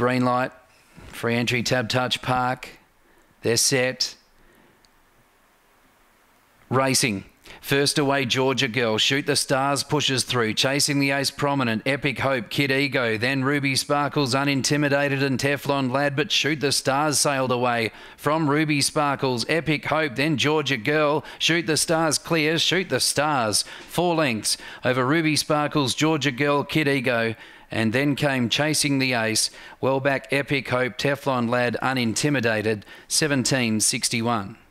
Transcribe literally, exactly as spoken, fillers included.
green light. Free entry, Tab Touch Park. They're set. Racing. First away, Georgia Girl. Shoot the Stars pushes through. Chasing the Ace Prominent. Epic Hope, Kid Ego. Then Ruby Sparkles, Unintimidated and Teflon Lad. But Shoot the Stars sailed away from Ruby Sparkles. Epic Hope, then Georgia Girl. Shoot the Stars clear. Shoot the Stars. Four lengths over Ruby Sparkles, Georgia Girl, Kid Ego. And then came Chasing the Ace. Well back, Epic Hope, Teflon Lad, Unintimidated, seventeen sixty-one.